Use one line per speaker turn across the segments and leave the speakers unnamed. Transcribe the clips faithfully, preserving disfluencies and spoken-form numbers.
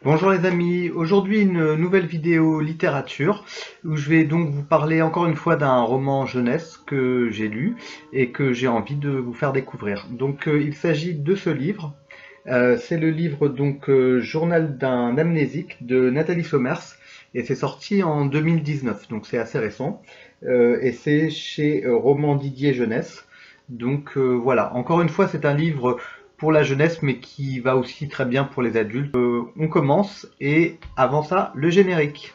Bonjour les amis, aujourd'hui une nouvelle vidéo littérature où je vais donc vous parler encore une fois d'un roman jeunesse que j'ai lu et que j'ai envie de vous faire découvrir. Donc euh, il s'agit de ce livre, Euh, c'est le livre donc euh, Journal d'un amnésique de Nathalie Sommers et c'est sorti en deux mille dix-neuf, donc c'est assez récent. Euh, et c'est chez euh, Roman Didier Jeunesse. Donc euh, voilà, encore une fois c'est un livre pour la jeunesse mais qui va aussi très bien pour les adultes. Euh, on commence et avant ça le générique.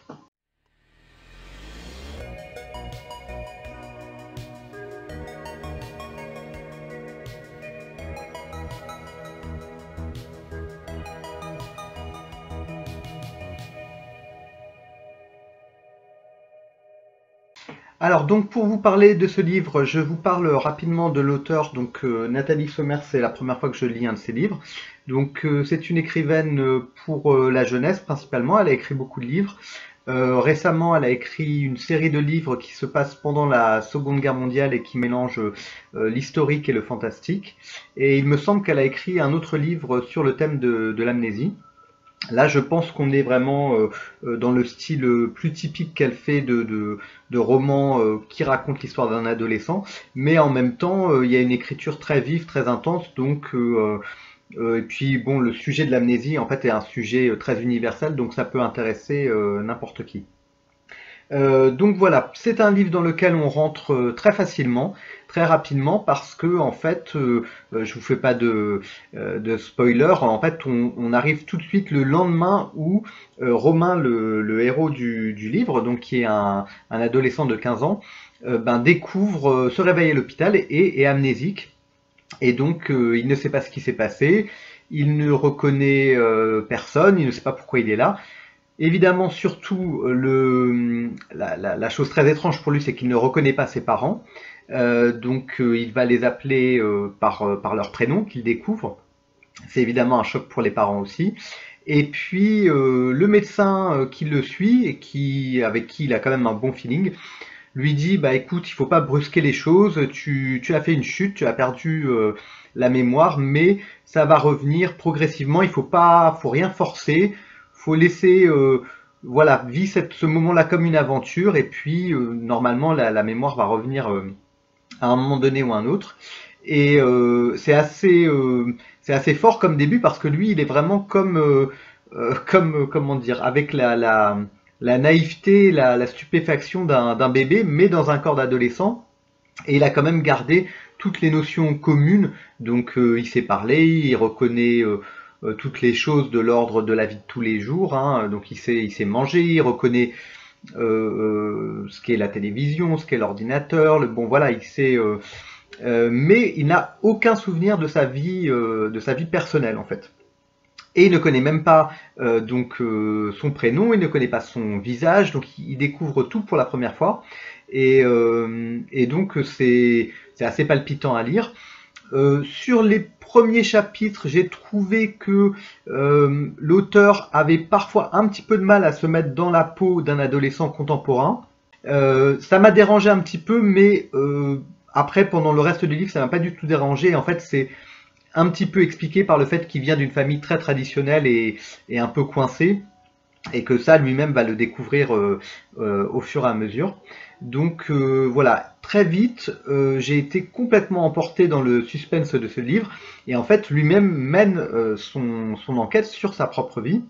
Alors donc pour vous parler de ce livre, je vous parle rapidement de l'auteur. Donc euh, Nathalie Sommers, c'est la première fois que je lis un de ses livres. Donc euh, c'est une écrivaine euh, pour euh, la jeunesse principalement. Elle a écrit beaucoup de livres. Euh, récemment, elle a écrit une série de livres qui se passent pendant la Seconde Guerre mondiale et qui mélangent euh, l'historique et le fantastique. Et il me semble qu'elle a écrit un autre livre sur le thème de, de l'amnésie. Là, je pense qu'on est vraiment euh, euh, dans le style euh, plus typique qu'elle fait de, de, de romans euh, qui racontent l'histoire d'un adolescent, mais en même temps, euh, il y a une écriture très vive, très intense, donc euh, euh, et puis bon, le sujet de l'amnésie, en fait, est un sujet euh, très universel, donc ça peut intéresser euh, n'importe qui. Euh, donc voilà, c'est un livre dans lequel on rentre euh, très facilement, très rapidement, parce que en fait, euh, euh, je vous fais pas de, euh, de spoiler, en fait, on, on arrive tout de suite le lendemain où euh, Romain, le, le héros du, du livre, donc qui est un, un adolescent de quinze ans, euh, ben, découvre, euh, se réveille à l'hôpital et est amnésique. Et donc, euh, il ne sait pas ce qui s'est passé, il ne reconnaît euh, personne, il ne sait pas pourquoi il est là. Évidemment, surtout, le, la, la, la chose très étrange pour lui, c'est qu'il ne reconnaît pas ses parents. Euh, donc, euh, il va les appeler euh, par, euh, par leur prénom qu'il découvre. C'est évidemment un choc pour les parents aussi. Et puis, euh, le médecin euh, qui le suit et qui, avec qui il a quand même un bon feeling, lui dit, bah écoute, il faut pas brusquer les choses. Tu, tu as fait une chute, tu as perdu euh, la mémoire, mais ça va revenir progressivement. Il faut pas, faut rien forcer. Faut laisser, euh, voilà, vivre cette, ce moment-là comme une aventure, et puis euh, normalement la, la mémoire va revenir euh, à un moment donné ou à un autre. Et euh, c'est assez, euh, c'est assez fort comme début parce que lui, il est vraiment comme, euh, euh, comme, euh, comment dire, avec la, la, la naïveté, la, la stupéfaction d'un d'un bébé, mais dans un corps d'adolescent. Et il a quand même gardé toutes les notions communes. Donc euh, il sait parler, il reconnaît euh, euh, toutes les choses de l'ordre de la vie de tous les jours. Hein. Donc il sait, il sait manger, il reconnaît euh, euh, ce qu'est la télévision, ce qu'est l'ordinateur. Le bon voilà, il sait. Euh, euh, mais il n'a aucun souvenir de sa vie, euh, de sa vie personnelle en fait. Et il ne connaît même pas euh, donc euh, son prénom, il ne connaît pas son visage, donc il découvre tout pour la première fois. Et, euh, et donc c'est c'est assez palpitant à lire. Euh, sur les premiers chapitres, j'ai trouvé que euh, l'auteur avait parfois un petit peu de mal à se mettre dans la peau d'un adolescent contemporain. Euh, ça m'a dérangé un petit peu, mais euh, après, pendant le reste du livre, ça m'a pas du tout dérangé. En fait, c'est un petit peu expliqué par le fait qu'il vient d'une famille très traditionnelle et, et un peu coincée, et que ça lui-même va le découvrir euh, euh, au fur et à mesure. Donc euh, voilà, très vite, euh, j'ai été complètement emporté dans le suspense de ce livre, et en fait lui-même mène euh, son, son enquête sur sa propre vie.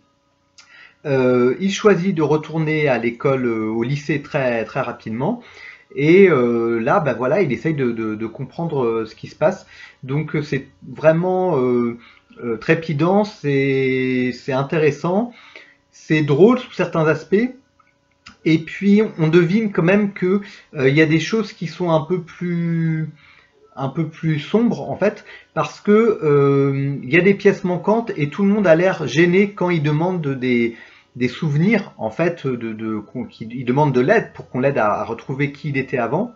Euh, il choisit de retourner à l'école, euh, au lycée très très rapidement, et euh, là, ben voilà, il essaye de, de, de comprendre euh, ce qui se passe. Donc euh, c'est vraiment euh, euh, trépidant, c'est c'est intéressant, c'est drôle sous certains aspects. Et puis on devine quand même que euh, il y a des choses qui sont un peu plus un peu plus sombres en fait, parce que euh, il y a des pièces manquantes et tout le monde a l'air gêné quand il demande des des souvenirs en fait de, de qu'on- qu'il- il demande de l'aide pour qu'on l'aide à, à retrouver qui il était avant.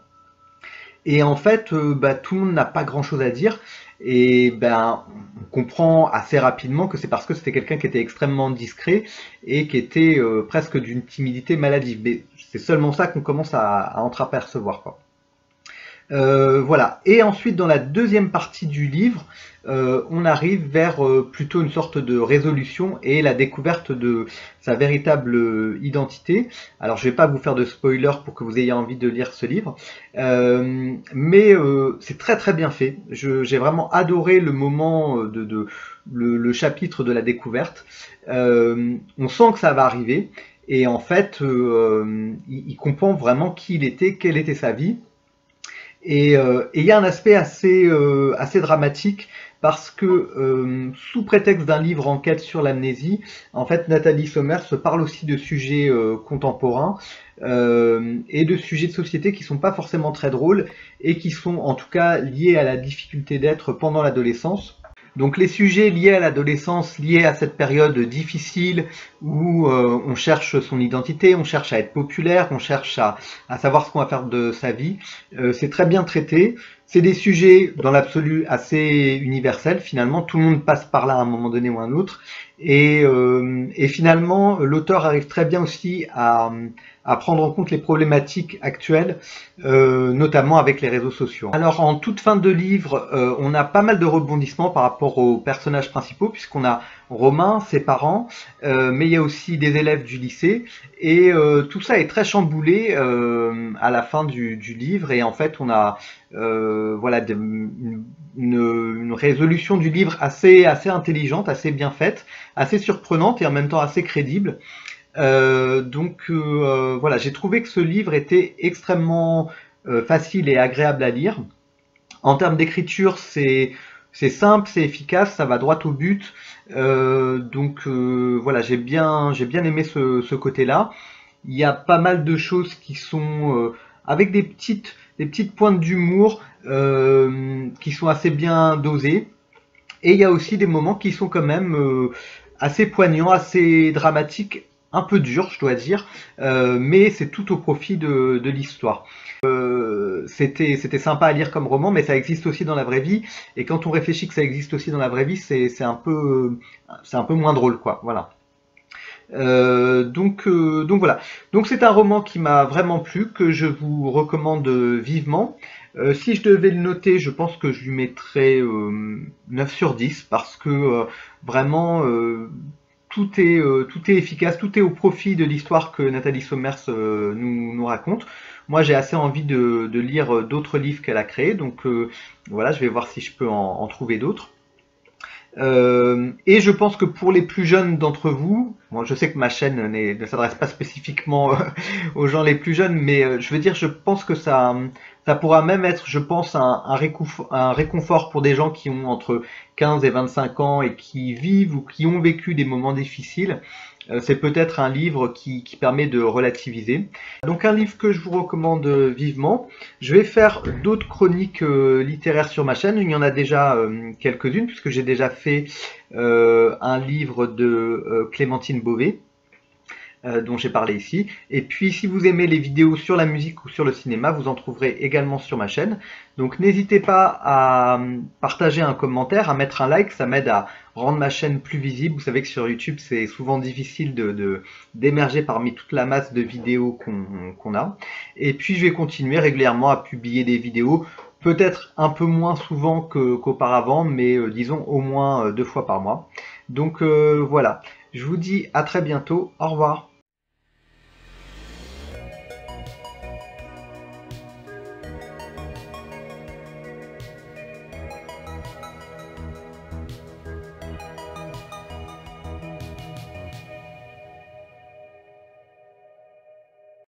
Et en fait, euh, bah, tout le monde n'a pas grand-chose à dire. Et ben, on comprend assez rapidement que c'est parce que c'était quelqu'un qui était extrêmement discret et qui était euh, presque d'une timidité maladive. Mais c'est seulement ça qu'on commence à, à entreapercevoir, quoi. Euh, voilà. Et ensuite, dans la deuxième partie du livre, euh, on arrive vers euh, plutôt une sorte de résolution et la découverte de sa véritable euh, identité. Alors, je vais pas vous faire de spoiler pour que vous ayez envie de lire ce livre, euh, mais euh, c'est très très bien fait. Je- J'ai vraiment adoré le moment de, de le, le chapitre de la découverte. Euh, on sent que ça va arriver et en fait, euh, il, il comprend vraiment qui il était, quelle était sa vie. Et euh, et il y a un aspect assez, euh, assez dramatique parce que euh, sous prétexte d'un livre enquête sur l'amnésie, en fait Nathalie Sommer se parle aussi de sujets euh, contemporains euh, et de sujets de société qui sont pas forcément très drôles et qui sont en tout cas liés à la difficulté d'être pendant l'adolescence. Donc les sujets liés à l'adolescence, liés à cette période difficile où euh, on cherche son identité, on cherche à être populaire, on cherche à, à savoir ce qu'on va faire de sa vie, euh, c'est très bien traité. C'est des sujets dans l'absolu assez universels, finalement tout le monde passe par là à un moment donné ou à un autre. Et, euh, et finalement l'auteur arrive très bien aussi à, à prendre en compte les problématiques actuelles, euh, notamment avec les réseaux sociaux. Alors en toute fin de livre, euh, on a pas mal de rebondissements par rapport aux personnages principaux, puisqu'on a Romain, ses parents, euh, mais il y a aussi des élèves du lycée, et euh, tout ça est très chamboulé euh, à la fin du, du livre, et en fait on a euh, voilà de- une, une résolution du livre assez, assez intelligente, assez bien faite, assez surprenante et en même temps assez crédible. Euh, donc euh, voilà, j'ai trouvé que ce livre était extrêmement euh, facile et agréable à lire. En termes d'écriture, c'est c'est simple, c'est efficace, ça va droit au but. Euh, donc euh, voilà, j'ai bien j'ai bien aimé ce, ce côté-là. Il y a pas mal de choses qui sont euh, avec des petites des petites pointes d'humour euh, qui sont assez bien dosées. Et il y a aussi des moments qui sont quand même euh, assez poignants, assez dramatiques, un peu durs, je dois dire, euh, mais c'est tout au profit de, de l'histoire. Euh, c'était c'était sympa à lire comme roman, mais ça existe aussi dans la vraie vie. Et quand on réfléchit que ça existe aussi dans la vraie vie, c'est c'est un peu c'est un peu moins drôle, quoi. Voilà. Euh, donc, euh, donc voilà. Donc c'est un roman qui m'a vraiment plu, que je vous recommande vivement. Euh, si je devais le noter, je pense que je lui mettrais euh, neuf sur dix parce que euh, vraiment euh, tout est, euh, tout est efficace, tout est au profit de l'histoire que Nathalie Sommers euh, nous, nous raconte. Moi j'ai assez envie de, de lire d'autres livres qu'elle a créés, donc euh, voilà, je vais voir si je peux en, en trouver d'autres. Euh, et je pense que pour les plus jeunes d'entre vous, moi je sais que ma chaîne n'est- ne s'adresse pas spécifiquement euh, aux gens les plus jeunes, mais euh, je veux dire, je pense que ça, ça pourra même être, je pense, un, un réconfort, un réconfort pour des gens qui ont entre quinze et vingt-cinq ans et qui vivent ou qui ont vécu des moments difficiles. Euh, c'est peut-être un livre qui, qui permet de relativiser. Donc un livre que je vous recommande vivement. Je vais faire d'autres chroniques euh, littéraires sur ma chaîne. Il y en a déjà euh, quelques-unes puisque j'ai déjà fait euh, un livre de euh, Clémentine Beauvais euh, dont j'ai parlé ici. Et puis si vous aimez les vidéos sur la musique ou sur le cinéma, vous en trouverez également sur ma chaîne. Donc n'hésitez pas à euh, partager un commentaire, à mettre un like, ça m'aide à rendre ma chaîne plus visible. Vous savez que sur YouTube c'est souvent difficile de, de- d'émerger parmi toute la masse de vidéos qu'on qu'on a. Et puis je vais continuer régulièrement à publier des vidéos, peut-être un peu moins souvent que- qu'auparavant, mais euh, disons au moins euh, deux fois par mois. Donc euh, voilà, je vous dis à très bientôt, au revoir.